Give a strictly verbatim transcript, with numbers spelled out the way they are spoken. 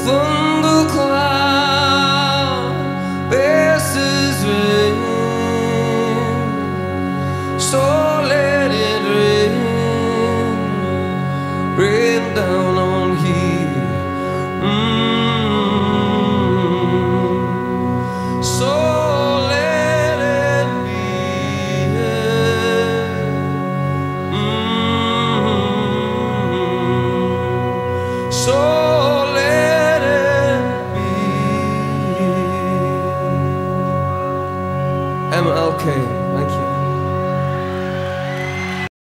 thundercloud passes rain, so let it rain, rain down on here. Mm. So let it be. Mm. So let it be. M L K, thank you.